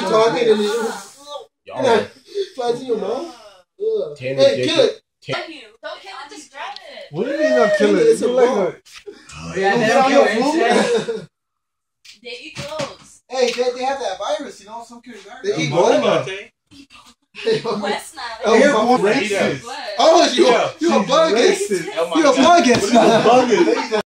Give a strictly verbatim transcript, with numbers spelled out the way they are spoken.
talking and it flies in your mouth. Hey, kill it. Don't kill it, just grab it. What do you mean not kill it? It's a like ball. Yeah, they don't kill insects. They eat clothes. Hey, they, they have that virus, you know, some kind of virus. They eat Ebola. West now. Oh, racist. oh, you, you a bug. Racist. You a bug.